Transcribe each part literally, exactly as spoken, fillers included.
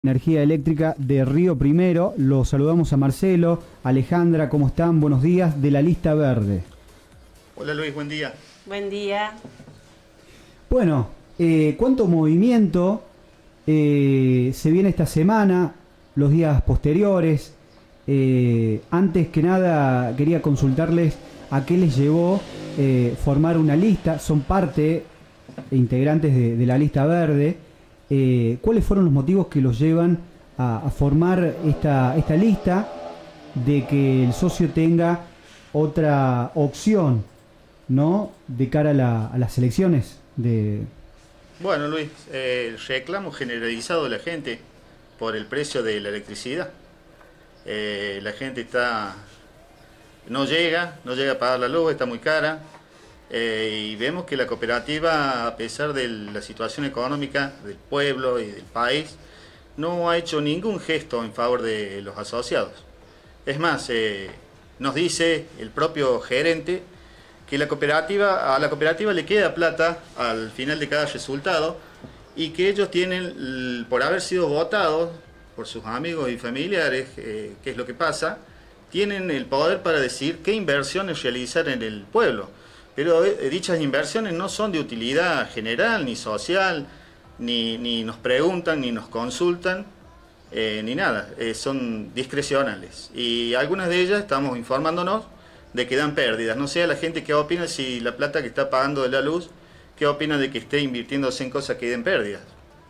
Energía Eléctrica de Río Primero. Los saludamos a Marcelo, Alejandra, ¿cómo están? Buenos días, de la lista verde. Hola Luis, buen día. Buen día. Bueno, eh, ¿cuánto movimiento eh, se viene esta semana, los días posteriores? Eh, antes que nada quería consultarles a qué les llevó eh, formar una lista. Son parte, integrantes de, de la lista verde. Eh, ¿Cuáles fueron los motivos que los llevan a, a formar esta, esta lista, de que el socio tenga otra opción, ¿no?, de cara a, la, a las elecciones? De... Bueno, Luis, eh, el reclamo generalizado de la gente por el precio de la electricidad. Eh, la gente está no llega, no llega a pagar la luz, está muy cara. Eh, y vemos que la cooperativa, a pesar de la situación económica del pueblo y del país, no ha hecho ningún gesto en favor de los asociados. Es más, eh, nos dice el propio gerente que la cooperativa, a la cooperativa le queda plata al final de cada resultado y que ellos tienen, por haber sido votados por sus amigos y familiares, eh, que es lo que pasa, tienen el poder para decidir qué inversiones realizar en el pueblo. Pero eh, dichas inversiones no son de utilidad general, ni social, ni, ni nos preguntan, ni nos consultan, eh, ni nada. Eh, son discrecionales. Y algunas de ellas estamos informándonos de que dan pérdidas. No sé a la gente qué opina si la plata que está pagando de la luz, qué opina de que esté invirtiéndose en cosas que den pérdidas.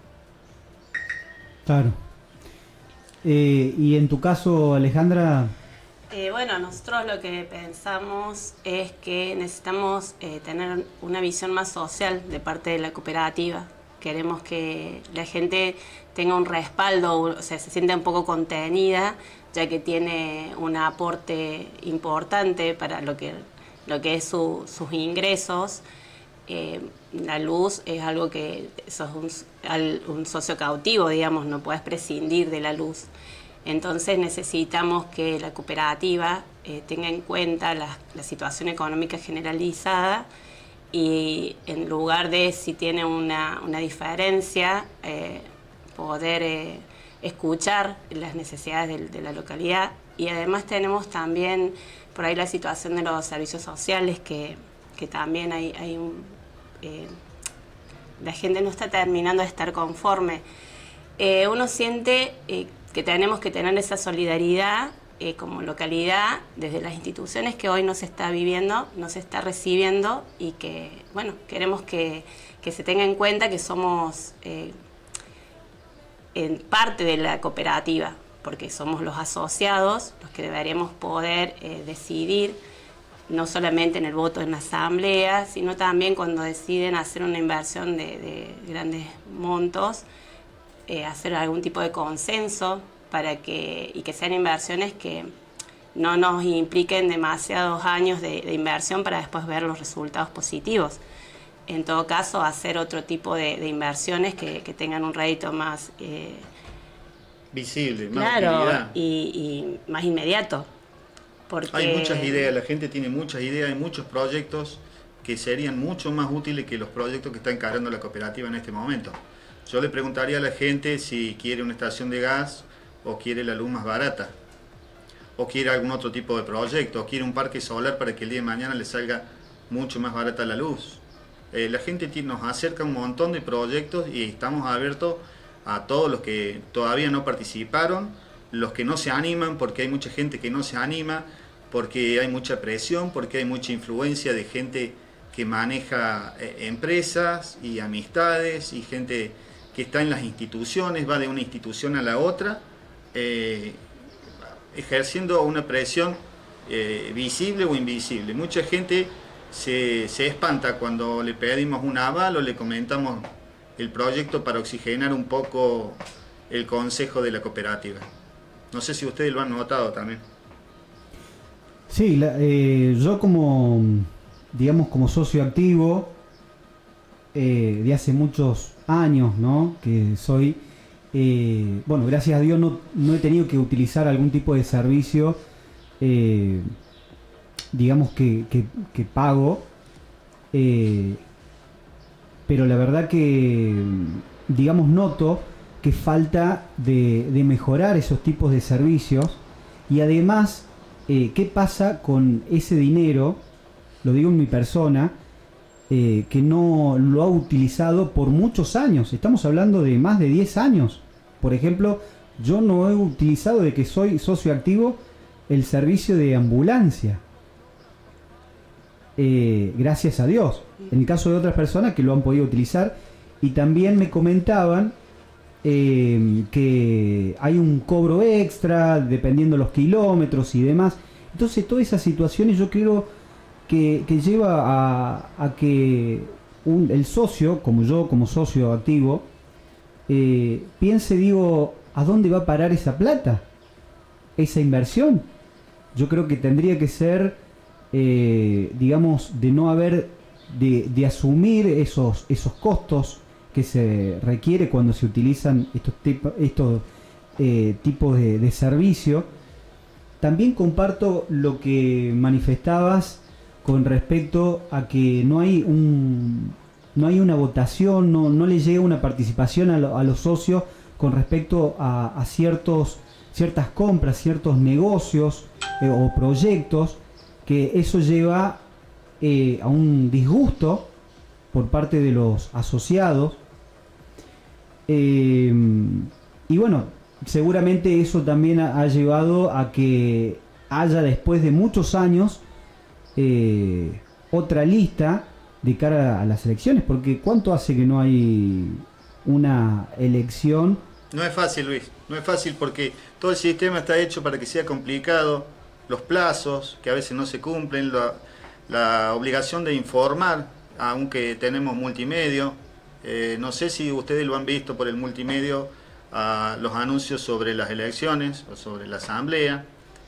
Claro. Eh, y en tu caso, Alejandra... Eh, bueno, nosotros lo que pensamos es que necesitamos eh, tener una visión más social de parte de la cooperativa. Queremos que la gente tenga un respaldo, o sea, se sienta un poco contenida, ya que tiene un aporte importante para lo que, lo que es su, sus ingresos. Eh, la luz es algo que sos un, un socio cautivo, digamos, no puedes prescindir de la luz. Entonces necesitamos que la cooperativa eh, tenga en cuenta la, la situación económica generalizada y en lugar de, si tiene una, una diferencia, eh, poder eh, escuchar las necesidades de, de la localidad. Y además tenemos también por ahí la situación de los servicios sociales, que, que también hay, hay un, eh, la gente no está terminando de estar conforme. Eh, uno siente eh, que tenemos que tener esa solidaridad eh, como localidad desde las instituciones que hoy no se está viviendo, no se está recibiendo, y que, bueno, queremos que, que se tenga en cuenta que somos eh, en parte de la cooperativa, porque somos los asociados los que deberíamos poder eh, decidir, no solamente en el voto en la asamblea, sino también cuando deciden hacer una inversión de, de grandes montos, Eh, hacer algún tipo de consenso para que, y que sean inversiones que no nos impliquen demasiados años de, de inversión para después ver los resultados positivos. En todo caso, hacer otro tipo de, de inversiones que, que tengan un rédito más eh, visible, más claro, utilidad. Y, y más inmediato. Porque... Hay muchas ideas, la gente tiene muchas ideas, hay muchos proyectos que serían mucho más útiles que los proyectos que está encarando la cooperativa en este momento. Yo le preguntaría a la gente si quiere una estación de gas o quiere la luz más barata, o quiere algún otro tipo de proyecto, o quiere un parque solar para que el día de mañana le salga mucho más barata la luz. Eh, la gente nos acerca un montón de proyectos y estamos abiertos a todos los que todavía no participaron, los que no se animan, porque hay mucha gente que no se anima, porque hay mucha presión, porque hay mucha influencia de gente que maneja eh, empresas y amistades y gente que está en las instituciones, va de una institución a la otra, eh, ejerciendo una presión eh, visible o invisible. Mucha gente se, se espanta cuando le pedimos un aval o le comentamos el proyecto para oxigenar un poco el consejo de la cooperativa. No sé si ustedes lo han notado también. Sí, la, eh, yo como, digamos, como socio activo, eh, de hace muchos años, ¿no?, que soy, eh, bueno, gracias a Dios no, no he tenido que utilizar algún tipo de servicio, eh, digamos, que, que, que pago, eh, pero la verdad que, digamos, noto que falta de, de mejorar esos tipos de servicios. Y además, eh, ¿qué pasa con ese dinero? Lo digo en mi persona, eh, que no lo ha utilizado por muchos años. Estamos hablando de más de diez años. Por ejemplo, yo no he utilizado, de que soy socio activo, el servicio de ambulancia. Eh, gracias a Dios. En el caso de otras personas que lo han podido utilizar. Y también me comentaban eh, que hay un cobro extra dependiendo los kilómetros y demás. Entonces todas esas situaciones yo creo que, que lleva a, a que un, el socio, como yo, como socio activo, eh, piense, digo, ¿a dónde va a parar esa plata? Esa inversión. Yo creo que tendría que ser, eh, digamos, de no haber, de, de asumir esos, esos costos que se requiere cuando se utilizan estos, tipo, estos eh, tipos de, de servicio. También comparto lo que manifestabas con respecto a que no hay un no hay una votación, no, no le llega una participación a, lo, a los socios con respecto a, a ciertos ciertas compras, ciertos negocios eh, o proyectos, que eso lleva eh, a un disgusto por parte de los asociados. Eh, y bueno, seguramente eso también ha, ha llevado a que haya, después de muchos años, eh, otra lista de cara a las elecciones, porque ¿cuánto hace que no hay una elección? No es fácil, Luis, no es fácil porque todo el sistema está hecho para que sea complicado, los plazos que a veces no se cumplen, la, la obligación de informar, aunque tenemos multimedio. Eh, no sé si ustedes lo han visto por el multimedio, uh, los anuncios sobre las elecciones o sobre la asamblea.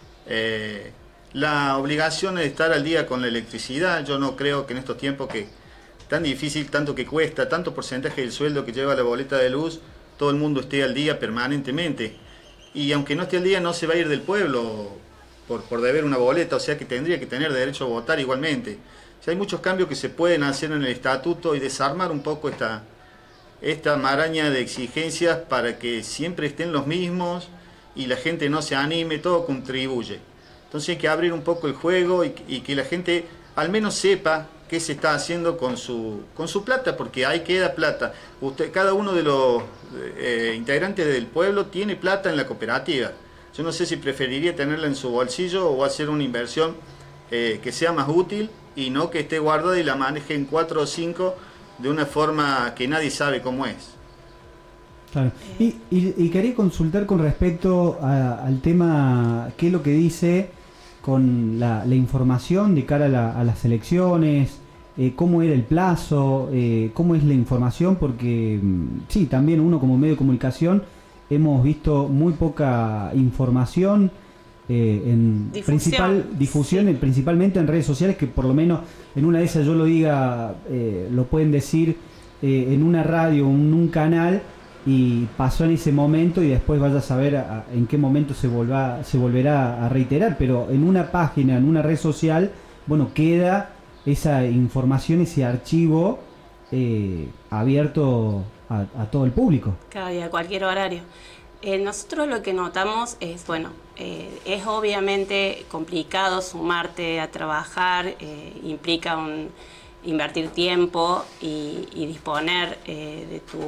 Eh, la obligación de estar al día con la electricidad. Yo no creo que en estos tiempos que tan difícil, tanto que cuesta, tanto porcentaje del sueldo que lleva la boleta de luz, todo el mundo esté al día permanentemente. Y aunque no esté al día, no se va a ir del pueblo por, por deber una boleta, o sea que tendría que tener derecho a votar igualmente. O sea, hay muchos cambios que se pueden hacer en el estatuto y desarmar un poco esta, esta maraña de exigencias para que siempre estén los mismos y la gente no se anime, todo contribuye. Entonces hay que abrir un poco el juego y, y que la gente al menos sepa qué se está haciendo con su, con su plata, porque ahí queda plata. Usted, cada uno de los eh, integrantes del pueblo tiene plata en la cooperativa. Yo no sé si preferiría tenerla en su bolsillo o hacer una inversión eh, que sea más útil y no que esté guardada y la manejen cuatro o cinco de una forma que nadie sabe cómo es. Claro. Y, y, y quería consultar con respecto a, al tema, qué es lo que dice con la, la información de cara a, la, a las elecciones, eh, cómo era el plazo, eh, cómo es la información, porque sí, también uno como medio de comunicación hemos visto muy poca información eh, en difusión. principal difusión, sí. Principalmente en redes sociales, que por lo menos en una de esas yo lo diga, eh, lo pueden decir eh, en una radio, en un canal, y pasó en ese momento y después vaya a saber a, a, en qué momento se, volva, se volverá a reiterar, pero en una página, en una red social, bueno, queda esa información, ese archivo eh, abierto a, a todo el público. Claro, y a cualquier horario. Eh, nosotros lo que notamos es, bueno, eh, es obviamente complicado sumarte a trabajar, eh, implica un, invertir tiempo y, y disponer eh, de tu...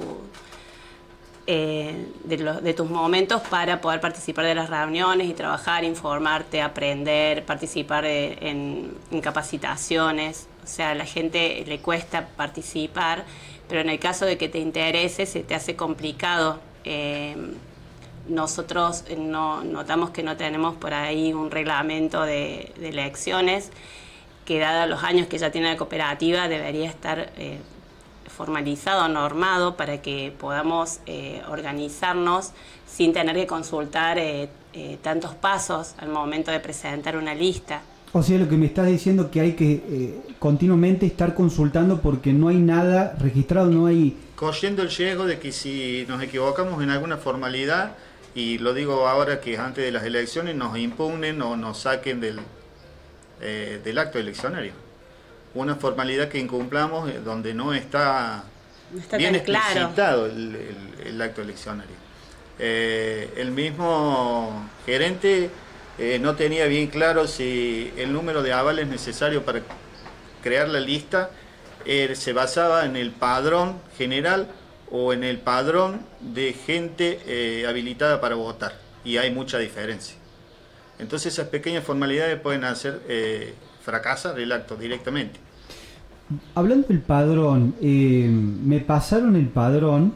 Eh, de, lo, de tus momentos para poder participar de las reuniones y trabajar, informarte, aprender, participar de, en, en capacitaciones. O sea, a la gente le cuesta participar, pero en el caso de que te interese se te hace complicado. Eh, nosotros no, notamos que no tenemos por ahí un reglamento de, de elecciones que, dado los años que ya tiene la cooperativa, debería estar eh, formalizado, normado, para que podamos eh, organizarnos sin tener que consultar eh, eh, tantos pasos al momento de presentar una lista. O sea, lo que me estás diciendo que hay que eh, continuamente estar consultando porque no hay nada registrado, no hay... Corriendo el riesgo de que si nos equivocamos en alguna formalidad, y lo digo ahora que antes de las elecciones, nos impugnen o nos saquen del, eh, del acto eleccionario. Una formalidad que incumplamos eh, donde no está no está bien tan claro. explicitado el, el, el acto eleccionario. Eh, el mismo gerente eh, no tenía bien claro si el número de avales necesario para crear la lista eh, se basaba en el padrón general o en el padrón de gente eh, habilitada para votar, y hay mucha diferencia. Entonces esas pequeñas formalidades pueden hacer eh, fracasar el acto directamente. Hablando del padrón, eh, me pasaron el padrón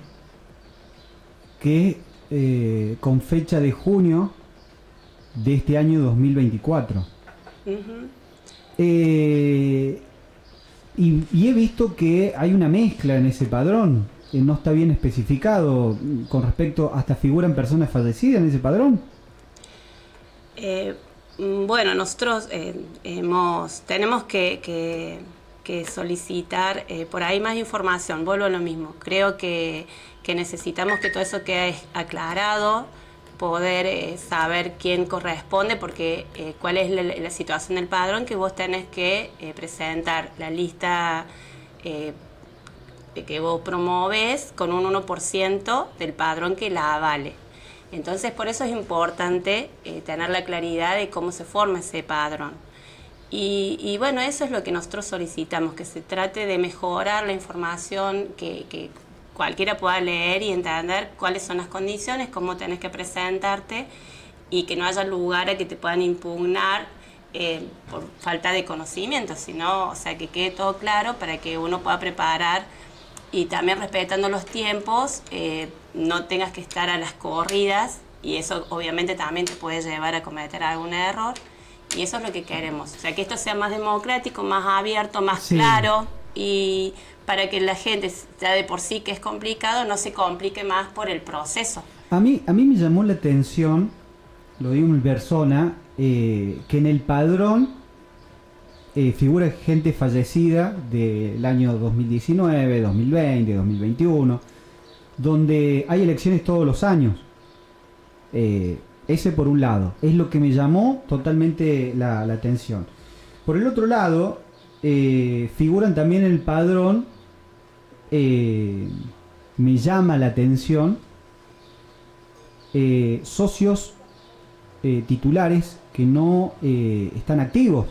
que eh, con fecha de junio de este año dos mil veinticuatro. Uh-huh. eh, y, y he visto que hay una mezcla en ese padrón, eh, no está bien especificado con respecto, hasta figuran personas fallecidas en ese padrón. Eh, bueno, nosotros eh, hemos, tenemos que, que, que solicitar eh, por ahí más información, vuelvo a lo mismo. Creo que, que necesitamos que todo eso quede aclarado, poder eh, saber quién corresponde, porque eh, cuál es la, la situación del padrón, que vos tenés que eh, presentar la lista eh, que vos promovés con un uno por ciento del padrón que la avale. Entonces, por eso es importante eh, tener la claridad de cómo se forma ese padrón. Y, y bueno, eso es lo que nosotros solicitamos, que se trate de mejorar la información, que, que cualquiera pueda leer y entender cuáles son las condiciones, cómo tenés que presentarte, y que no haya lugar a que te puedan impugnar eh, por falta de conocimiento, sino, o sea, que quede todo claro para que uno pueda preparar, y también respetando los tiempos, eh, no tengas que estar a las corridas, y eso obviamente también te puede llevar a cometer algún error, y eso es lo que queremos, o sea, que esto sea más democrático, más abierto, más sí. claro, y para que la gente, ya de por sí que es complicado, no se complique más por el proceso. A mí, a mí me llamó la atención, lo digo en persona, eh, que en el padrón Eh, figura gente fallecida del año dos mil diecinueve, dos mil veinte, dos mil veintiuno, donde hay elecciones todos los años. Eh, ese por un lado, es lo que me llamó totalmente la, la atención. Por el otro lado, eh, figuran también en el padrón, eh, me llama la atención, eh, socios eh, titulares que no eh, están activos.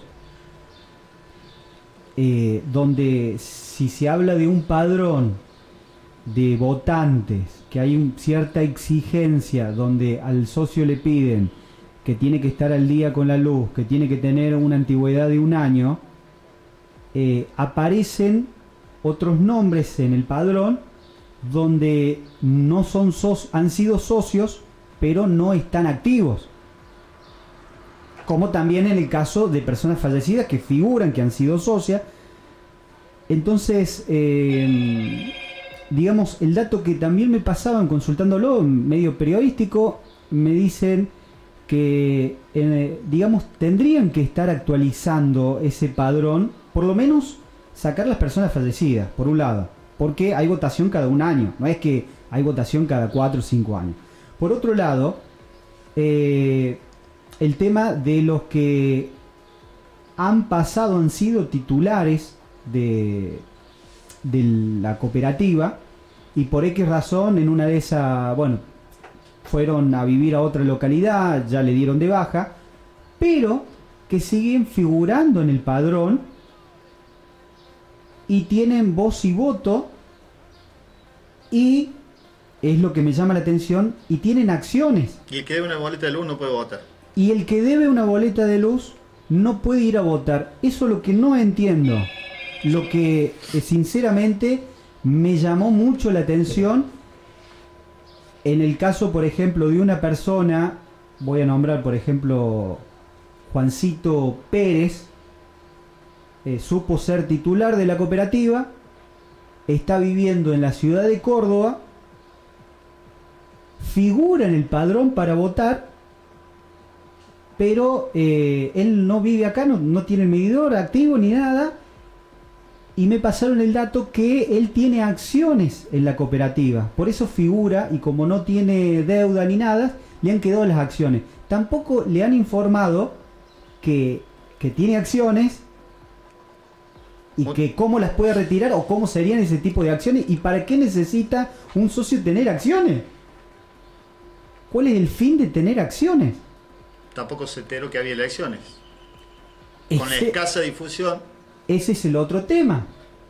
Eh, donde si se habla de un padrón de votantes, que hay un, cierta exigencia, donde al socio le piden que tiene que estar al día con la luz, que tiene que tener una antigüedad de un año, eh, aparecen otros nombres en el padrón donde no son so- han sido socios, pero no están activos. Como también en el caso de personas fallecidas que figuran que han sido socias. Entonces, eh, digamos, el dato que también me pasaban consultándolo, medio periodístico, me dicen que, eh, digamos, tendrían que estar actualizando ese padrón, por lo menos sacar las personas fallecidas, por un lado, porque hay votación cada un año, no es que hay votación cada cuatro o cinco años. Por otro lado, eh, el tema de los que han pasado, han sido titulares de, de la cooperativa, y por X razón, en una de esas, bueno, fueron a vivir a otra localidad, ya le dieron de baja, pero que siguen figurando en el padrón y tienen voz y voto, y es lo que me llama la atención, y tienen acciones. Y el que debe una boleta de luz no puede votar. Y el que debe una boleta de luz no puede ir a votar. Eso es lo que no entiendo. Lo que eh, sinceramente me llamó mucho la atención. En el caso, por ejemplo, de una persona, voy a nombrar, por ejemplo, Juancito Pérez, eh, supo ser titular de la cooperativa, está viviendo en la ciudad de Córdoba, figura en el padrón para votar, pero eh, él no vive acá, no, no tiene el medidor activo ni nada, y me pasaron el dato que él tiene acciones en la cooperativa, por eso figura, y como no tiene deuda ni nada, le han quedado las acciones. Tampoco le han informado que, que tiene acciones y que cómo las puede retirar o cómo serían ese tipo de acciones y para qué necesita un socio tener acciones. ¿Cuál es el fin de tener acciones? Tampoco se enteró que había elecciones. Ese, Con la escasa difusión. Ese es el otro tema.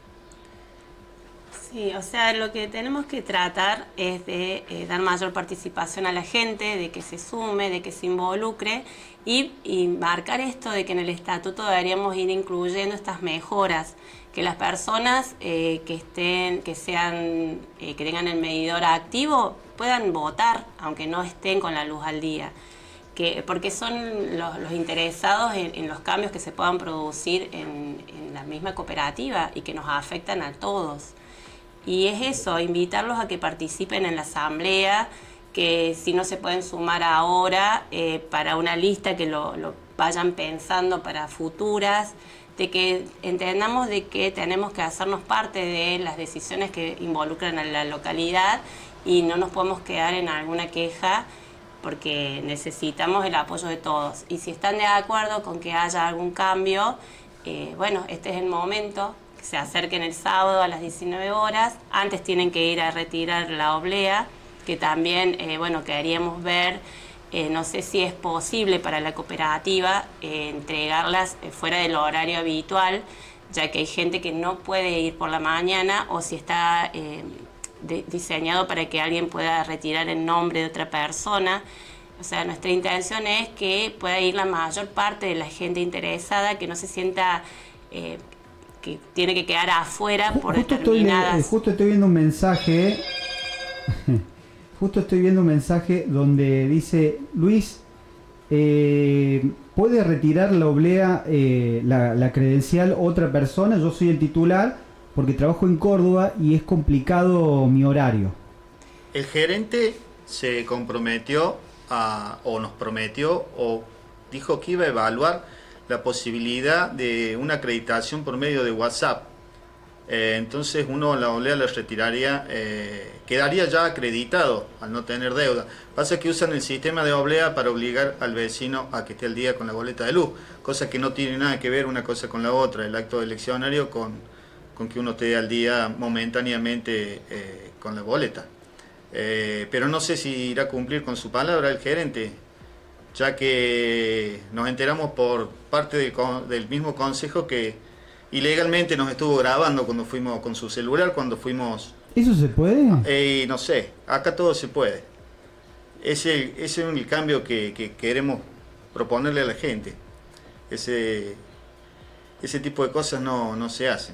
Sí, o sea, lo que tenemos que tratar es de eh, dar mayor participación a la gente, de que se sume, de que se involucre y, y marcar esto de que en el estatuto deberíamos ir incluyendo estas mejoras, que las personas eh, que estén, que sean, eh, que tengan el medidor activo puedan votar, aunque no estén con la luz al día. Que, porque son los, los interesados en, en los cambios que se puedan producir en, en la misma cooperativa y que nos afectan a todos. Y es eso, invitarlos a que participen en la asamblea, que si no se pueden sumar ahora, eh, para una lista que lo, lo vayan pensando para futuras, de que entendamos de que tenemos que hacernos parte de las decisiones que involucran a la localidad y no nos podemos quedar en alguna queja porque necesitamos el apoyo de todos. Y si están de acuerdo con que haya algún cambio, eh, bueno, este es el momento. Que se acerquen el sábado a las diecinueve horas. Antes tienen que ir a retirar la oblea, que también, eh, bueno, queríamos ver, eh, no sé si es posible para la cooperativa eh, entregarlas eh, fuera del horario habitual, ya que hay gente que no puede ir por la mañana o si está eh, de, diseñado para que alguien pueda retirar en nombre de otra persona. O sea, nuestra intención es que pueda ir la mayor parte de la gente interesada, que no se sienta... Eh, que tiene que quedar afuera por justo determinadas... Estoy, justo estoy viendo un mensaje, justo estoy viendo un mensaje donde dice, Luis, eh, ¿puede retirar la oblea, eh, la, la credencial otra persona? Yo soy el titular porque trabajo en Córdoba y es complicado mi horario. El gerente se comprometió a, o nos prometió o dijo que iba a evaluar la posibilidad de una acreditación por medio de WhatsApp. Eh, entonces uno la oblea la retiraría, eh, quedaría ya acreditado al no tener deuda. Pasa que usan el sistema de oblea para obligar al vecino a que esté al día con la boleta de luz, cosa que no tiene nada que ver una cosa con la otra, el acto eleccionario con, con que uno esté al día momentáneamente eh, con la boleta. Eh, pero no sé si irá a cumplir con su palabra el gerente, ya que nos enteramos por parte del, del mismo consejo que ilegalmente nos estuvo grabando cuando fuimos con su celular, cuando fuimos... ¿Eso se puede? Eh, no sé, acá todo se puede. Ese, ese es el cambio que, que queremos proponerle a la gente. Ese, ese tipo de cosas no, no se hacen.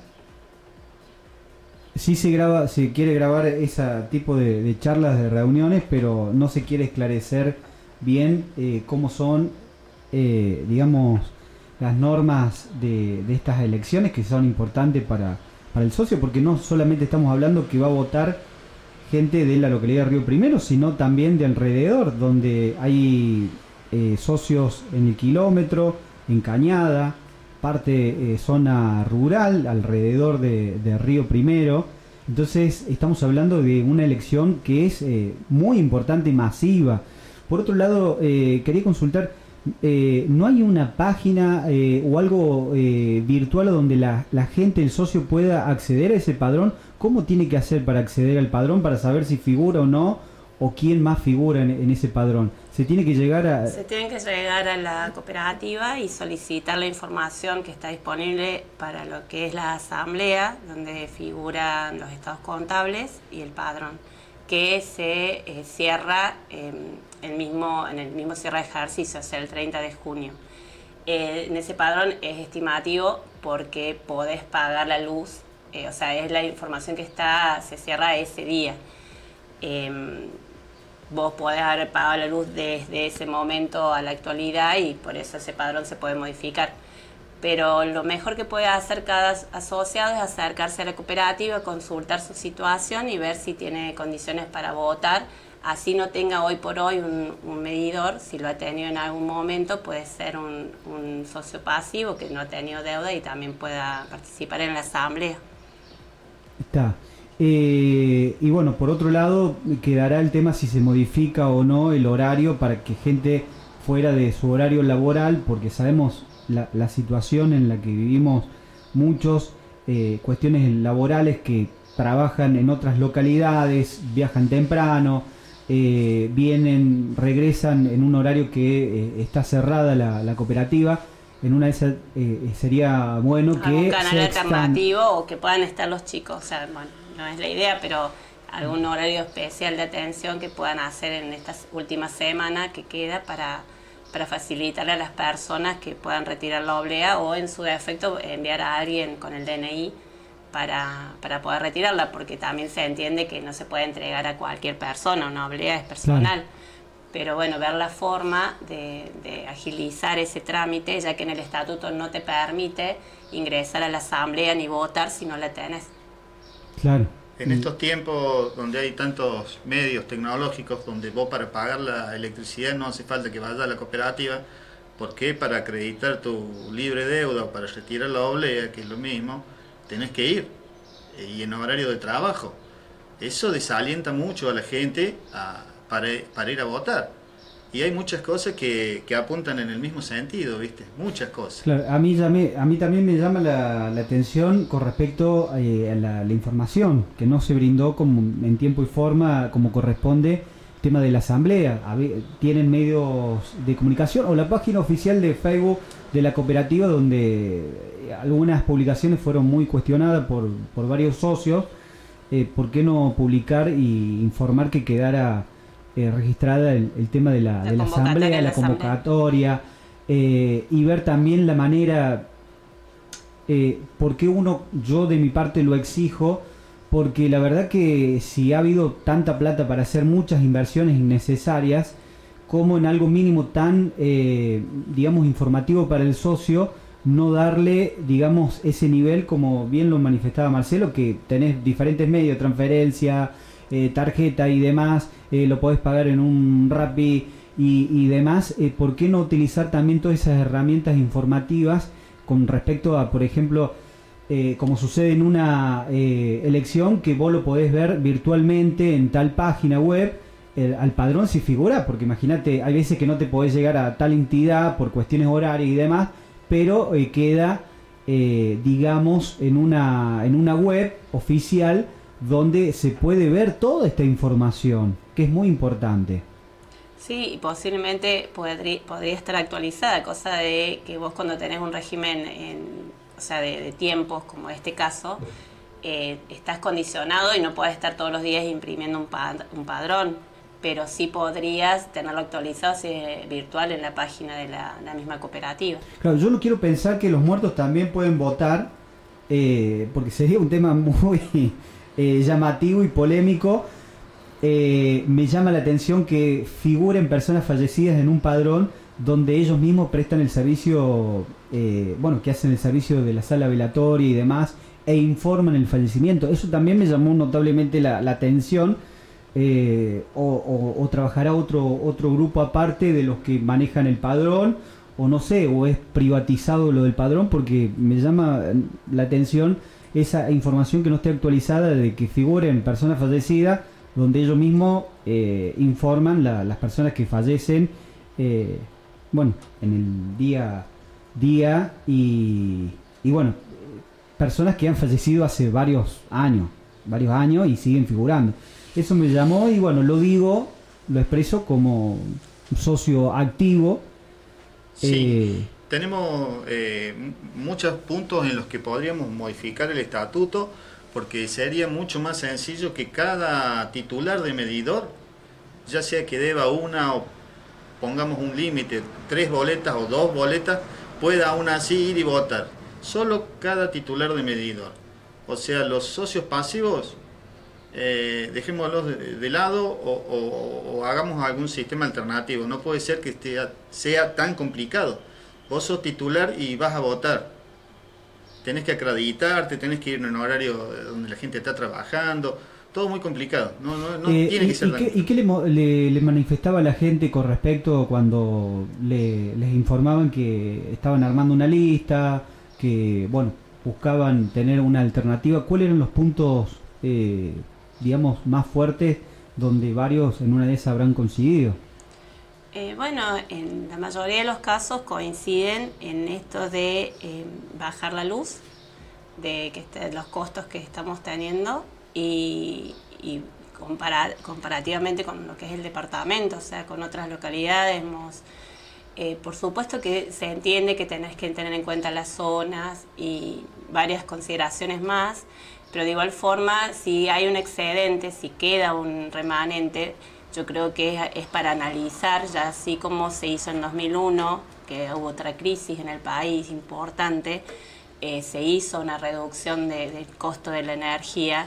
Sí se graba, se quiere grabar ese tipo de, de charlas, de reuniones, pero no se quiere esclarecer bien eh, cómo son, eh, digamos, las normas de, de estas elecciones que son importantes para, para el socio, porque no solamente estamos hablando que va a votar gente de la localidad de Río Primero, sino también de alrededor, donde hay eh, socios en el kilómetro, en Cañada, parte eh, zona rural alrededor de, de Río Primero. Entonces estamos hablando de una elección que es eh, muy importante y masiva. Por otro lado, eh, quería consultar, eh, ¿no hay una página eh, o algo eh, virtual donde la, la gente, el socio, pueda acceder a ese padrón? ¿Cómo tiene que hacer para acceder al padrón, para saber si figura o no, o quién más figura en, en ese padrón? ¿Se tiene que llegar a...? Se tiene que llegar a la cooperativa y solicitar la información que está disponible para lo que es la asamblea, donde figuran los estados contables y el padrón, que se eh, cierra eh, el mismo, en el mismo cierre de ejercicio, o sea, el treinta de junio. Eh, en ese padrón es estimativo porque podés pagar la luz, eh, o sea, es la información que está, se cierra ese día. Eh, vos podés haber pagado la luz desde ese momento a la actualidad y por eso ese padrón se puede modificar. Pero lo mejor que puede hacer cada asociado es acercarse a la cooperativa, consultar su situación y ver si tiene condiciones para votar. Así no tenga hoy por hoy un, un medidor, si lo ha tenido en algún momento, puede ser un, un socio pasivo que no ha tenido deuda y también pueda participar en la asamblea. Está. Eh, y bueno, por otro lado, quedará el tema si se modifica o no el horario para que gente fuera de su horario laboral, porque sabemos la, la situación en la que vivimos muchos, eh, cuestiones laborales que trabajan en otras localidades, viajan temprano, eh, vienen, regresan en un horario que eh, está cerrada la, la cooperativa. En una de esas eh, sería bueno algún que canal se alternativo o que puedan estar los chicos, o sea, bueno, no es la idea, pero algún horario especial de atención que puedan hacer en estas últimas semanas que queda para, para facilitarle a las personas que puedan retirar la oblea o en su defecto enviar a alguien con el D N I para, para poder retirarla, porque también se entiende que no se puede entregar a cualquier persona, una oblea es personal. Claro. Pero bueno, ver la forma de, de agilizar ese trámite, ya que en el estatuto no te permite ingresar a la asamblea ni votar si no la tenés. Claro. En estos tiempos donde hay tantos medios tecnológicos, donde vos para pagar la electricidad no hace falta que vayas a la cooperativa, ¿por qué? Para acreditar tu libre deuda o para retirar la oblea, que es lo mismo, tenés que ir, y en horario de trabajo. Eso desalienta mucho a la gente a... Para, para ir a votar. Y hay muchas cosas que, que apuntan en el mismo sentido, ¿viste? Muchas cosas. Claro, a mí, me, a mí también me llama la, la atención con respecto eh, a la, la información, que no se brindó como en tiempo y forma como corresponde el tema de la asamblea. Tienen medios de comunicación o la página oficial de Facebook de la cooperativa, donde algunas publicaciones fueron muy cuestionadas por, por varios socios. Eh, ¿Por qué no publicar y informar que quedara Eh, registrada el, el tema de la, la, de la asamblea, la convocatoria, eh, y ver también la manera, eh, porque uno, yo de mi parte lo exijo, porque la verdad que si ha habido tanta plata para hacer muchas inversiones innecesarias, como en algo mínimo tan, eh, digamos, informativo para el socio, no darle, digamos, ese nivel, como bien lo manifestaba Marcelo, que tenés diferentes medios, transferencia, eh, tarjeta y demás, eh, lo podés pagar en un Rappi y, y demás. Eh, ¿por qué no utilizar también todas esas herramientas informativas con respecto a, por ejemplo, eh, como sucede en una eh, elección, que vos lo podés ver virtualmente en tal página web, el, al padrón si figura? Porque imagínate, hay veces que no te podés llegar a tal entidad por cuestiones horarias y demás, pero eh, queda, eh, digamos, en una, en una web oficial donde se puede ver toda esta información, que es muy importante. Sí, y posiblemente podría, podría estar actualizada, cosa de que vos cuando tenés un régimen, en, o sea, de, de tiempos, como este caso, eh, estás condicionado y no podés estar todos los días imprimiendo un, pad, un padrón, pero sí podrías tenerlo actualizado, así, virtual en la página de la, la misma cooperativa. Claro, yo no quiero pensar que los muertos también pueden votar, eh, porque sería un tema muy eh, llamativo y polémico. Eh, me llama la atención que figuren personas fallecidas en un padrón donde ellos mismos prestan el servicio, eh, bueno, que hacen el servicio de la sala velatoria y demás, e informan el fallecimiento. Eso también me llamó notablemente la, la atención. Eh, o, o, o trabajará otro otro grupo aparte de los que manejan el padrón, o no sé, o es privatizado lo del padrón, porque me llama la atención esa información que no esté actualizada, de que figuren personas fallecidas donde ellos mismos eh, informan la, las personas que fallecen, eh, bueno, en el día día y, y bueno, personas que han fallecido hace varios años varios años y siguen figurando. Eso me llamó y bueno, lo digo, lo expreso como socio activo. Sí, eh, tenemos eh, muchos puntos en los que podríamos modificar el estatuto, porque sería mucho más sencillo que cada titular de medidor, ya sea que deba una o pongamos un límite, tres boletas o dos boletas, pueda aún así ir y votar. Solo cada titular de medidor. O sea, los socios pasivos, Eh, dejémoslos de, de lado o, o, o hagamos algún sistema alternativo. No puede ser que esté, sea tan complicado. Vos sos titular y vas a votar. Tenés que acreditarte, tenés que ir en un horario donde la gente está trabajando. Todo muy complicado. No, no, no eh, tiene y, que ser ¿Y tan qué, y qué le, le, le manifestaba a la gente con respecto cuando le, les informaban que estaban armando una lista, que bueno, buscaban tener una alternativa? ¿Cuáles eran los puntos eh, digamos, más fuertes donde varios en una de esas habrán coincidido? Eh, bueno, en la mayoría de los casos coinciden en esto de eh, bajar la luz, de que este, los costos que estamos teniendo y, y comparar, comparativamente con lo que es el departamento, o sea, con otras localidades. Hemos, eh, por supuesto que se entiende que tenés que tener en cuenta las zonas y varias consideraciones más, pero de igual forma, si hay un excedente, si queda un remanente, yo creo que es, es para analizar, ya así como se hizo en dos mil uno, que hubo otra crisis en el país importante, eh, se hizo una reducción de, del costo de la energía,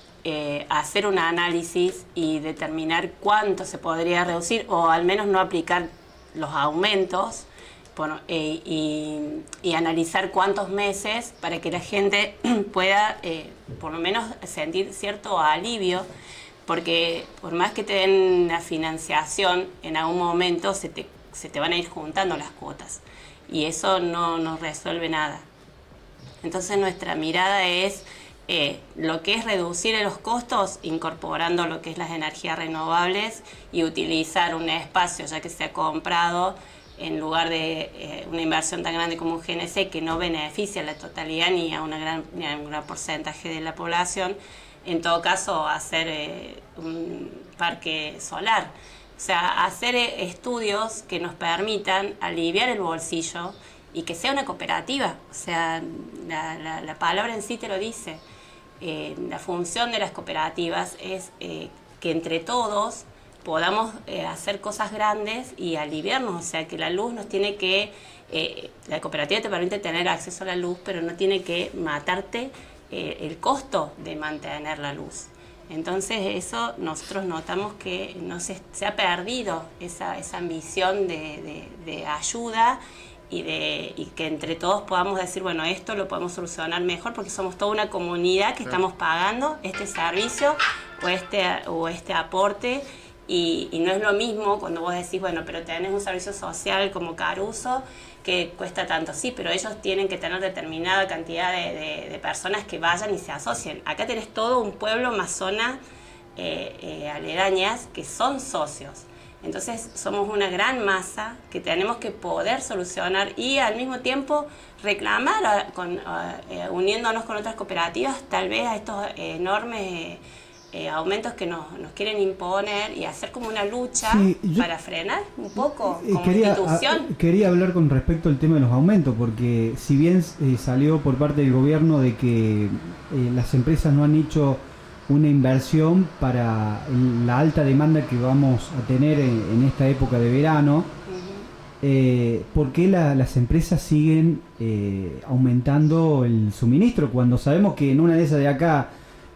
eh, hacer un análisis y determinar cuánto se podría reducir, o al menos no aplicar los aumentos, bueno, eh, y, y analizar cuántos meses para que la gente pueda eh, por lo menos sentir cierto alivio, porque por más que te den la financiación, en algún momento se te, se te van a ir juntando las cuotas y eso no, no resuelve nada. Entonces nuestra mirada es eh, lo que es reducir los costos incorporando lo que es las energías renovables y utilizar un espacio ya que se ha comprado en lugar de eh, una inversión tan grande como un G N C que no beneficia a la totalidad ni a, una gran, ni a un gran porcentaje de la población. En todo caso, hacer eh, un parque solar. O sea, hacer eh, estudios que nos permitan aliviar el bolsillo y que sea una cooperativa. O sea, la, la, la palabra en sí te lo dice. Eh, la función de las cooperativas es eh, que entre todos podamos eh, hacer cosas grandes y aliviarnos. O sea, que la luz nos tiene que... Eh, la cooperativa te permite tener acceso a la luz, pero no tiene que matarte el costo de mantener la luz. Entonces eso nosotros notamos que no se, se ha perdido esa, esa ambición de, de, de ayuda y, de, y que entre todos podamos decir, bueno, esto lo podemos solucionar mejor porque somos toda una comunidad que estamos pagando este servicio o este, o este aporte. Y, y no es lo mismo cuando vos decís, bueno, pero tenés un servicio social como Caruso que cuesta tanto, sí, pero ellos tienen que tener determinada cantidad de, de, de personas que vayan y se asocien. Acá tenés todo un pueblo más zonas eh, eh, aledañas que son socios. Entonces somos una gran masa que tenemos que poder solucionar y al mismo tiempo reclamar, a, con, a, eh, uniéndonos con otras cooperativas, tal vez a estos eh, enormes... Eh, Eh, aumentos que nos, nos quieren imponer y hacer como una lucha sí, yo, para frenar un poco eh, como quería, institución. A, quería hablar con respecto al tema de los aumentos, porque si bien eh, salió por parte del gobierno de que eh, las empresas no han hecho una inversión para la alta demanda que vamos a tener en, en esta época de verano, uh-huh. eh, ¿por qué la, las empresas siguen eh, aumentando el suministro cuando sabemos que en una de esas de acá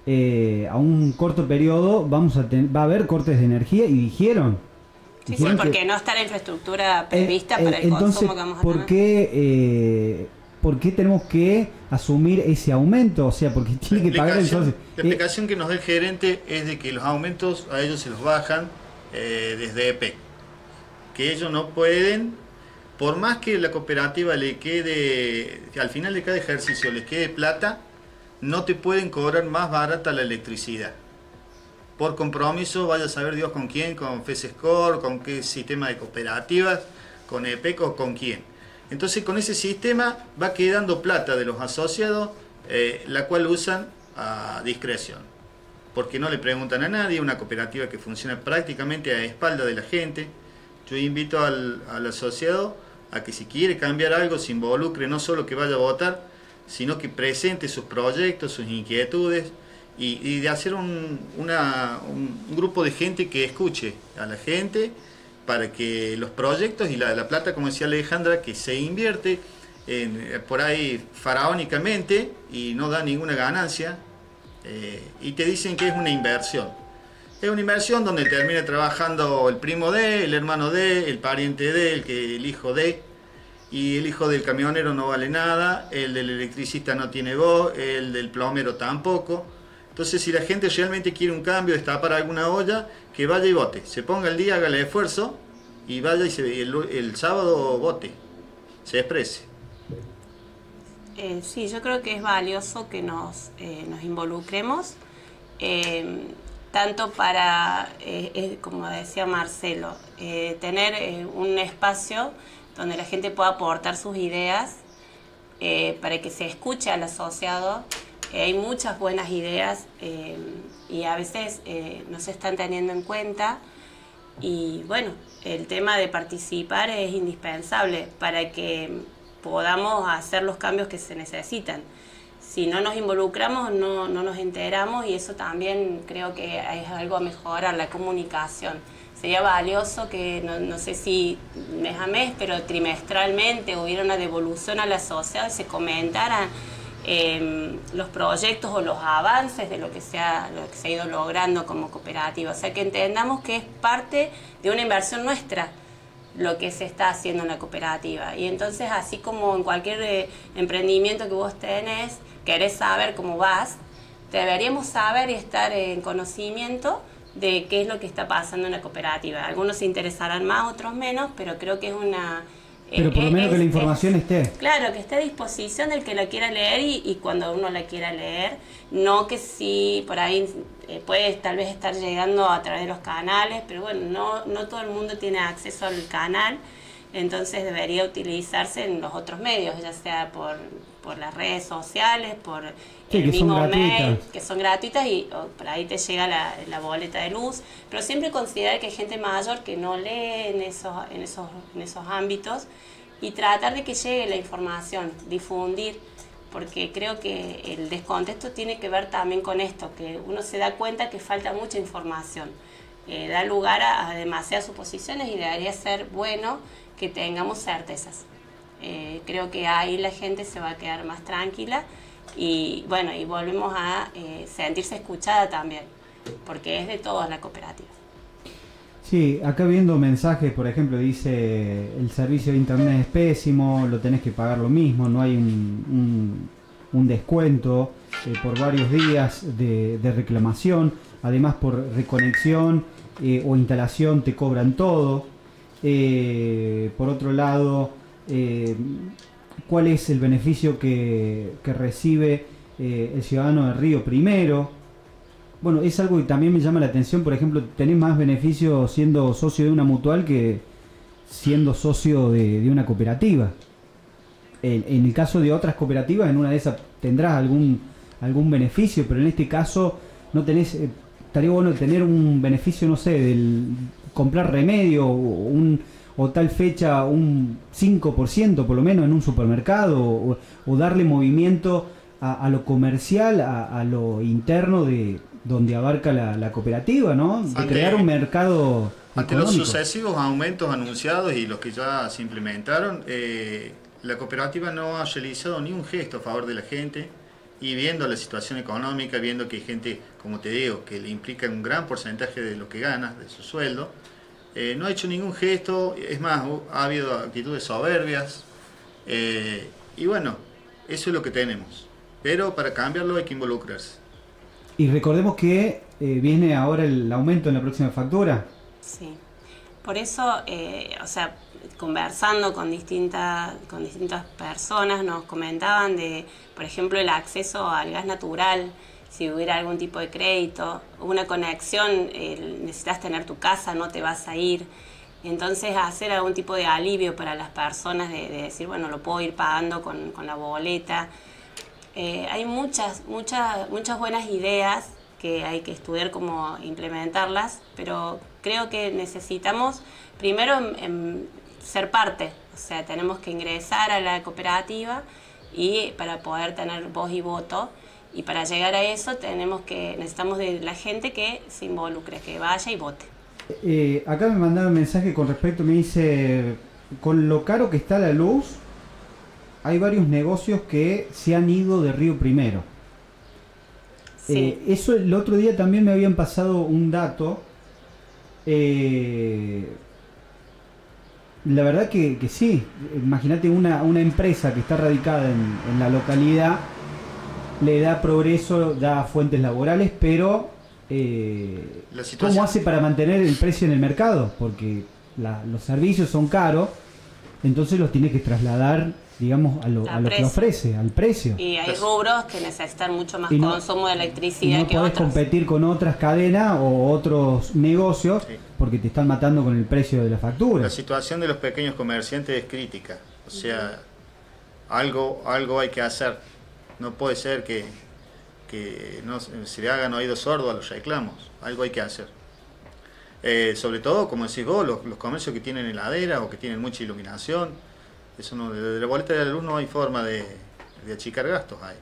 Eh, a un corto periodo vamos a ten, va a haber cortes de energía y dijeron, sí, dijeron sí, porque que, no está la infraestructura prevista eh, para el entonces, consumo que vamos a ¿por tener. Qué, eh, ¿por qué tenemos que asumir ese aumento? O sea, porque tiene que pagar el socio. La explicación eh, que nos da el gerente es de que los aumentos a ellos se los bajan eh, desde E P E C, que ellos no pueden, por más que la cooperativa le quede, que al final de cada ejercicio les quede plata, no te pueden cobrar más barata la electricidad. Por compromiso, vaya a saber Dios con quién, con FESESCOR, con qué sistema de cooperativas, con E P E C o con quién. Entonces con ese sistema va quedando plata de los asociados, eh, la cual usan a discreción. Porque no le preguntan a nadie, una cooperativa que funciona prácticamente a espalda de la gente. Yo invito al, al asociado a que si quiere cambiar algo se involucre, no solo que vaya a votar, sino que presente sus proyectos, sus inquietudes y, y de hacer un, una, un, un grupo de gente que escuche a la gente para que los proyectos y la, la plata, como decía Alejandra, que se invierte en, por ahí faraónicamente y no da ninguna ganancia eh, y te dicen que es una inversión. Es una inversión donde termina trabajando el primo de, el hermano de, el pariente de, el, que, el hijo de. Y el hijo del camionero no vale nada, el del electricista no tiene voz, el del plomero tampoco. Entonces, si la gente realmente quiere un cambio, destapar alguna olla, que vaya y vote. Se ponga el día, haga el esfuerzo y vaya y se, el, el sábado vote, se exprese. Eh, sí, yo creo que es valioso que nos, eh, nos involucremos, eh, tanto para, eh, eh, como decía Marcelo, eh, tener eh, un espacio donde la gente pueda aportar sus ideas eh, para que se escuche al asociado. Eh, hay muchas buenas ideas eh, y a veces eh, no se están teniendo en cuenta. Y bueno, el tema de participar es indispensable para que podamos hacer los cambios que se necesitan. Si no nos involucramos, no, no nos enteramos, y eso también creo que es algo a mejorar, la comunicación. Sería valioso que, no, no sé si mes a mes, pero trimestralmente hubiera una devolución a la sociedad y se comentaran eh, los proyectos o los avances de lo que, se ha, lo que se ha ido logrando como cooperativa. O sea, que entendamos que es parte de una inversión nuestra lo que se está haciendo en la cooperativa. Y entonces, así como en cualquier eh, emprendimiento que vos tenés, querés saber cómo vas, deberíamos saber y estar en conocimiento de qué es lo que está pasando en la cooperativa. Algunos se interesarán más, otros menos, pero creo que es una... Pero por lo menos es, que la información es, esté. Claro, que esté a disposición del que la quiera leer y, y cuando uno la quiera leer, no que sí, por ahí eh, puede tal vez estar llegando a través de los canales, pero bueno, no, no todo el mundo tiene acceso al canal, entonces debería utilizarse en los otros medios, ya sea por, por las redes sociales, por sí, el mismo mail, que son gratuitas y oh, por ahí te llega la, la boleta de luz, pero siempre considerar que hay gente mayor que no lee en esos, en esos, en esos ámbitos y tratar de que llegue la información, difundir, porque creo que el descontexto tiene que ver también con esto, que uno se da cuenta que falta mucha información, eh, da lugar a, a demasiadas suposiciones y debería ser bueno que tengamos certezas. Eh, creo que ahí la gente se va a quedar más tranquila y bueno, y volvemos a eh, sentirse escuchada también, porque es de todos la cooperativa. Sí, acá viendo mensajes, por ejemplo, dice el servicio de internet es pésimo, lo tenés que pagar lo mismo, no hay un, un, un descuento eh, por varios días de, de reclamación, además por reconexión eh, o instalación te cobran todo. Eh, por otro lado, eh, ¿cuál es el beneficio que, que recibe eh, el ciudadano de Río Primero? Bueno, es algo que también me llama la atención. Por ejemplo, tenés más beneficio siendo socio de una mutual que siendo socio de, de una cooperativa. En, en el caso de otras cooperativas, en una de esas tendrás algún algún beneficio, pero en este caso no tenés. Eh, estaría bueno tener un beneficio, no sé, del comprar remedio o, un, o tal fecha un cinco por ciento por lo menos en un supermercado, o, o darle movimiento a, a lo comercial, a, a lo interno de donde abarca la, la cooperativa, ¿no? De ante, crear un mercado ante económico. Los sucesivos aumentos anunciados y los que ya se implementaron, eh, la cooperativa no ha realizado ni un gesto a favor de la gente, y viendo la situación económica, viendo que hay gente, como te digo, que le implica un gran porcentaje de lo que gana, de su sueldo, eh, no ha hecho ningún gesto. Es más, ha habido actitudes soberbias, eh, y bueno, eso es lo que tenemos, pero para cambiarlo hay que involucrarse. Y recordemos que eh, viene ahora el aumento en la próxima factura. Sí, por eso, eh, o sea, conversando con distintas, con distintas personas nos comentaban de, por ejemplo, el acceso al gas natural, si hubiera algún tipo de crédito, una conexión, eh, necesitas tener tu casa, no te vas a ir. Entonces, hacer algún tipo de alivio para las personas de, de decir, bueno, lo puedo ir pagando con, con la boleta. Eh, hay muchas, muchas, muchas buenas ideas que hay que estudiar cómo implementarlas, pero creo que necesitamos primero en, en ser parte, o sea, tenemos que ingresar a la cooperativa y para poder tener voz y voto, y para llegar a eso tenemos que necesitamos de la gente que se involucre, que vaya y vote. Eh, acá me mandaron un mensaje con respecto, me dice, con lo caro que está la luz, hay varios negocios que se han ido de Río Primero. Sí. Eh, eso el otro día también me habían pasado un dato. Eh, la verdad que, que sí. Imagínate una, una empresa que está radicada en, en la localidad, le da progreso, da fuentes laborales, pero eh, ¿cómo hace para mantener el precio en el mercado? Porque la, los servicios son caros, entonces los tiene que trasladar, digamos, a lo, a lo que ofrece, al precio. Y hay rubros que necesitan mucho más no, consumo de electricidad no que podés otros. competir con otras cadenas o otros negocios, sí, porque te están matando con el precio de la factura. La situación de los pequeños comerciantes es crítica. O sea, algo, algo hay que hacer. No puede ser que, que no, se le hagan oídos sordos a los reclamos. Algo hay que hacer. Eh, sobre todo, como decís vos, los, los comercios que tienen heladera o que tienen mucha iluminación. Eso no, de la boleta de la luz no hay forma de, de achicar gastos ahí.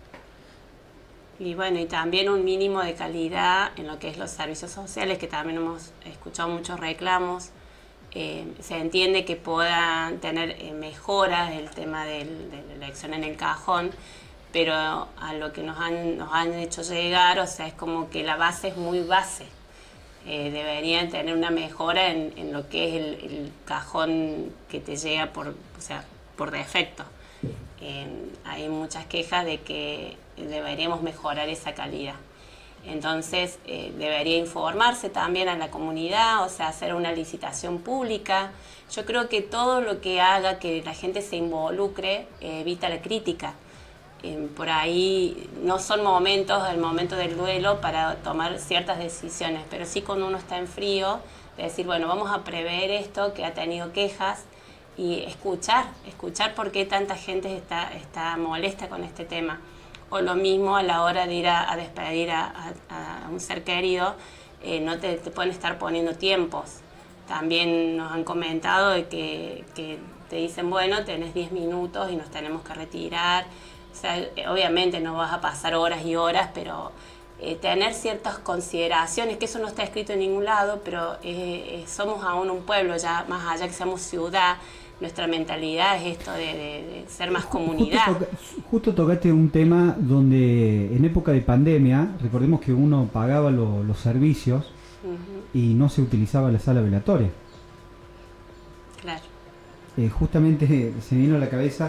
Y bueno, y también un mínimo de calidad en lo que es los servicios sociales, que también hemos escuchado muchos reclamos. Eh, se entiende que puedan tener eh, mejoras el tema del, de la elección en el cajón, pero a lo que nos han, nos han hecho llegar, o sea, es como que la base es muy base. Eh, deberían tener una mejora en, en lo que es el, el cajón que te llega por, o sea, por defecto. Eh, hay muchas quejas de que deberíamos mejorar esa calidad. Entonces eh, debería informarse también a la comunidad, o sea, hacer una licitación pública. Yo creo que todo lo que haga que la gente se involucre eh, evita la crítica. Eh, por ahí no son momentos, el momento del duelo para tomar ciertas decisiones, pero sí cuando uno está en frío, de decir, bueno, vamos a prever esto que ha tenido quejas y escuchar, escuchar por qué tanta gente está, está molesta con este tema. O lo mismo a la hora de ir a, a despedir a, a, a un ser querido, eh, no te, te pueden estar poniendo tiempos. También nos han comentado de que, que te dicen, bueno, tenés diez minutos y nos tenemos que retirar. O sea, obviamente no vas a pasar horas y horas, pero eh, tener ciertas consideraciones, que eso no está escrito en ningún lado, pero eh, eh, somos aún un pueblo, ya más allá que seamos ciudad. Nuestra mentalidad es esto de, de, de ser más comunidad. Justo, toca, justo tocaste un tema donde en época de pandemia, recordemos que uno pagaba lo, los servicios uh-huh. y no se utilizaba la sala velatoria. Claro. Eh, justamente se me vino a la cabeza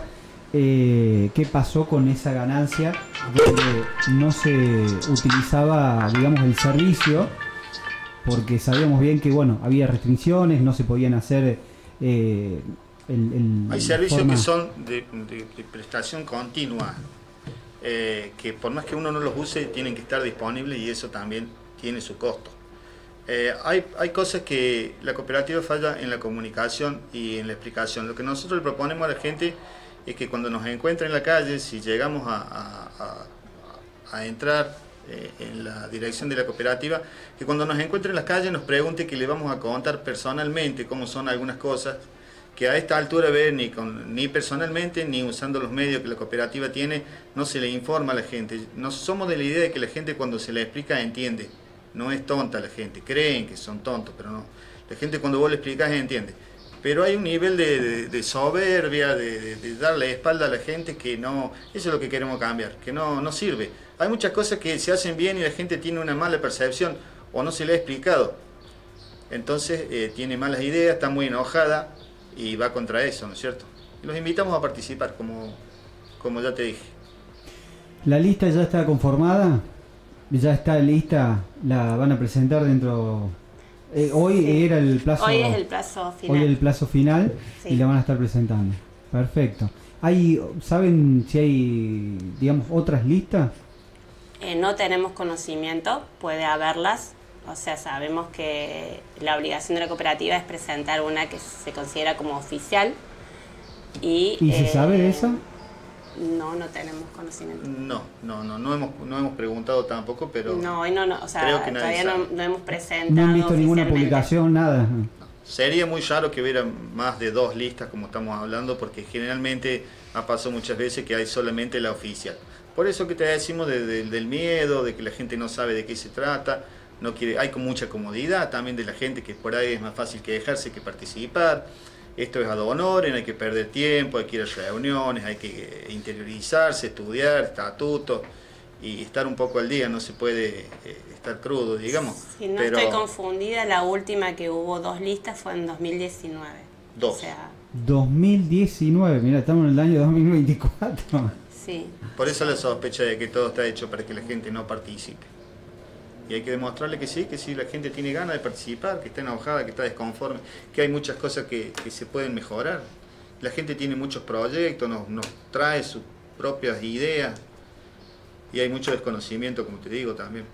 eh, qué pasó con esa ganancia donde no se utilizaba, digamos, el servicio, porque sabíamos bien que, bueno, había restricciones, no se podían hacer... Eh, El, el, Hay servicios forma... que son de, de, de prestación continua, eh, que por más que uno no los use, tienen que estar disponibles y eso también tiene su costo. Eh, hay, hay cosas que la cooperativa falla en la comunicación y en la explicación. Lo que nosotros le proponemos a la gente es que cuando nos encuentre en la calle, si llegamos a, a, a, a entrar eh, en la dirección de la cooperativa, que cuando nos encuentre en la calle nos pregunte, que le vamos a contar personalmente cómo son algunas cosas, que a esta altura ver ni, con, ni personalmente ni usando los medios que la cooperativa tiene, no se le informa a la gente. No somos de la idea de que la gente cuando se le explica entiende. No es tonta la gente, creen que son tontos, pero no. La gente cuando vos le explicás entiende. Pero hay un nivel de, de, de soberbia, de, de, de darle espalda a la gente que no, eso es lo que queremos cambiar, que no, no sirve. Hay muchas cosas que se hacen bien y la gente tiene una mala percepción o no se le ha explicado. Entonces eh, tiene malas ideas, está muy enojada y va contra eso, ¿no es cierto? Y los invitamos a participar, como, como ya te dije. ¿La lista ya está conformada? ¿Ya está lista? ¿La van a presentar dentro...? Eh, hoy sí. era el plazo... Hoy es el plazo final. Hoy es el plazo final sí. y la van a estar presentando. Perfecto. ¿Hay, ¿Saben si hay, digamos, otras listas? Eh, no tenemos conocimiento, puede haberlas. O sea, sabemos que la obligación de la cooperativa es presentar una que se considera como oficial. ¿Y, ¿Y se eh, sabe de eso? No, no tenemos conocimiento. No, no, no, no hemos, no hemos preguntado tampoco, pero... No, hoy no, no, o sea, creo que todavía no, no hemos presentado. No han visto ninguna publicación, nada. No. Sería muy raro que hubiera más de dos listas como estamos hablando, porque generalmente ha pasado muchas veces que hay solamente la oficial. Por eso que te decimos de, de, del miedo, de que la gente no sabe de qué se trata. No quiere, hay con mucha comodidad también de la gente, que por ahí es más fácil que dejarse que participar. Esto es ad honorem, hay que perder tiempo, hay que ir a reuniones, hay que interiorizarse, estudiar estatutos y estar un poco al día. No se puede eh, estar crudo, digamos. Si no pero... estoy confundida, la última que hubo dos listas fue en dos mil diecinueve. Dos. O sea... dos mil diecinueve, mira, estamos en el año dos mil veinticuatro. Sí. Por eso la sospecha de que todo está hecho para que la gente no participe. Y hay que demostrarle que sí, que sí, la gente tiene ganas de participar, que está enojada, que está desconforme, que hay muchas cosas que, que se pueden mejorar. La gente tiene muchos proyectos, nos, nos trae sus propias ideas y hay mucho desconocimiento, como te digo, también.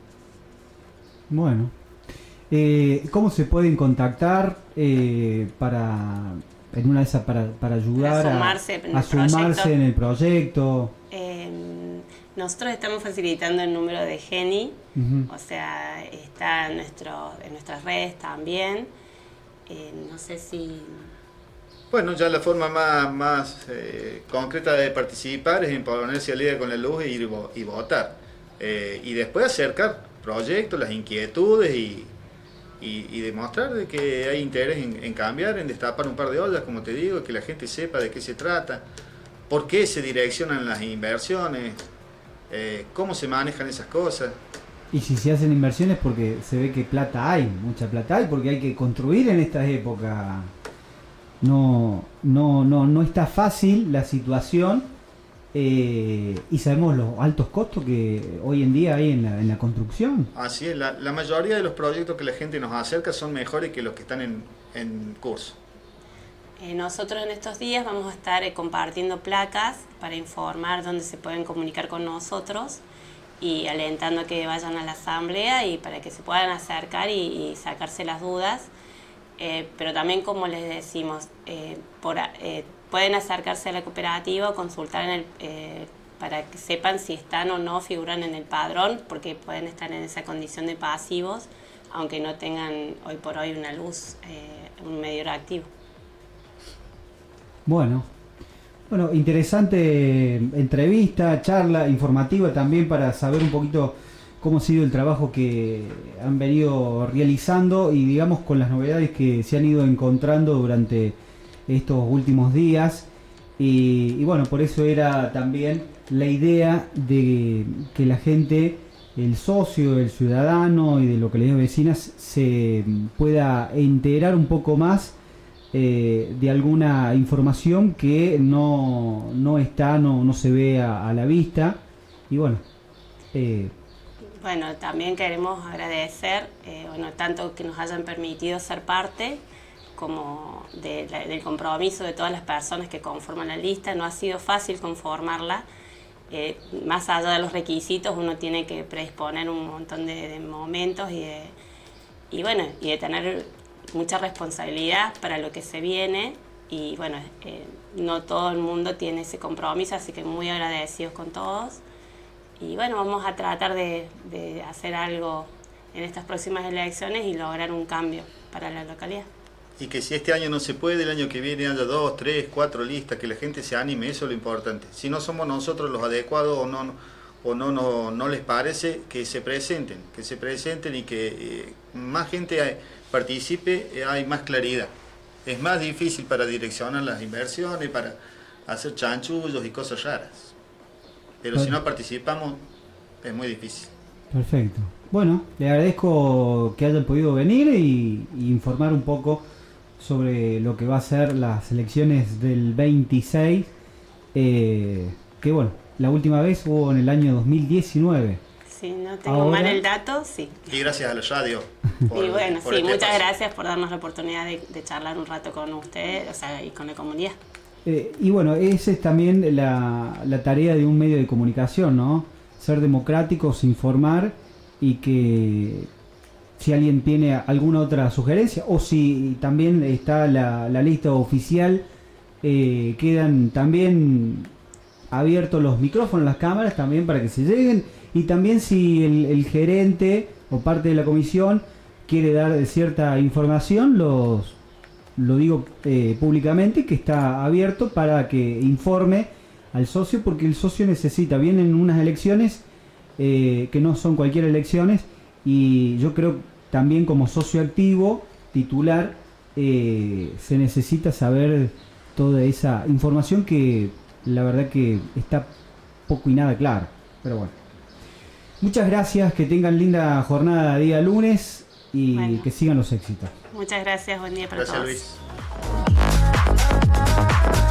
Bueno, eh, ¿cómo se pueden contactar eh, para en una de esas para, para ayudar para sumarse, a, en, a el sumarse en el proyecto? Eh, nosotros estamos facilitando el número de Geni, uh-huh. o sea, está en, nuestro, en nuestras redes también. Eh, no sé si... Bueno, ya la forma más, más eh, concreta de participar es en ponerse al día con la luz e ir y votar. Eh, y después acercar proyectos, las inquietudes y, y, y demostrar de que hay interés en, en cambiar, en destapar un par de ollas, como te digo, que la gente sepa de qué se trata, por qué se direccionan las inversiones, eh, cómo se manejan esas cosas. Y si se hacen inversiones porque se ve que plata hay, mucha plata hay, porque hay que construir en esta época. No, no, no, no está fácil la situación eh, y sabemos los altos costos que hoy en día hay en la, en la construcción. Así es, la, la mayoría de los proyectos que la gente nos acerca son mejores que los que están en, en curso. Eh, nosotros en estos días vamos a estar eh, compartiendo placas para informar dónde se pueden comunicar con nosotros y alentando a que vayan a la asamblea y para que se puedan acercar y, y sacarse las dudas. Eh, pero también, como les decimos, eh, por, eh, pueden acercarse a la cooperativa o consultar en el, eh, para que sepan si están o no figuran en el padrón, porque pueden estar en esa condición de pasivos, aunque no tengan hoy por hoy una luz, eh, un medidor activo. Bueno, bueno, interesante entrevista, charla informativa también para saber un poquito cómo ha sido el trabajo que han venido realizando y digamos con las novedades que se han ido encontrando durante estos últimos días. Y, y bueno, por eso era también la idea de que la gente, el socio, el ciudadano y de localidades vecinas se pueda enterar un poco más eh, de alguna información que no, no está, no, no se ve a, a la vista. Y bueno, eh, Bueno, también queremos agradecer, eh, bueno, tanto que nos hayan permitido ser parte, como de la, del compromiso de todas las personas que conforman la lista. No ha sido fácil conformarla, eh, más allá de los requisitos uno tiene que predisponer un montón de, de momentos y, de, y, bueno, y de tener mucha responsabilidad para lo que se viene. Y bueno, eh, no todo el mundo tiene ese compromiso, así que muy agradecidos con todos. Y bueno, vamos a tratar de, de hacer algo en estas próximas elecciones y lograr un cambio para la localidad. Y que si este año no se puede, el año que viene haya dos, tres, cuatro listas, que la gente se anime, eso es lo importante. Si no somos nosotros los adecuados o no, o no, no, no les parece, que se presenten, que se presenten y que eh, más gente participe, eh, hay más claridad. Es más difícil para direccionar las inversiones, para hacer chanchullos y cosas raras. Pero bueno, si no participamos, es muy difícil. Perfecto. Bueno, le agradezco que hayan podido venir y, y informar un poco sobre lo que va a ser las elecciones del veintiséis, eh, que bueno, la última vez hubo en el año dos mil diecinueve. Si no tengo Ahora, mal el dato, sí. Y gracias a la radio. Por, y bueno, por sí, este muchas espacio. Gracias por darnos la oportunidad de, de charlar un rato con ustedes, o sea, y con la comunidad. Eh, y bueno, esa es también la, la tarea de un medio de comunicación, ¿no? Ser democráticos, informar y que si alguien tiene alguna otra sugerencia o si también está la, la lista oficial, eh, quedan también abiertos los micrófonos, las cámaras también para que se lleguen y también si el, el gerente o parte de la comisión quiere dar cierta información, los lo digo eh, públicamente, que está abierto para que informe al socio, porque el socio necesita, vienen unas elecciones eh, que no son cualquier elecciones, y yo creo también como socio activo, titular, eh, se necesita saber toda esa información que la verdad que está poco y nada clara, pero bueno. Muchas gracias, que tengan linda jornada día lunes y bueno, que sigan los éxitos. Muchas gracias, buen día para gracias, todos. Luis.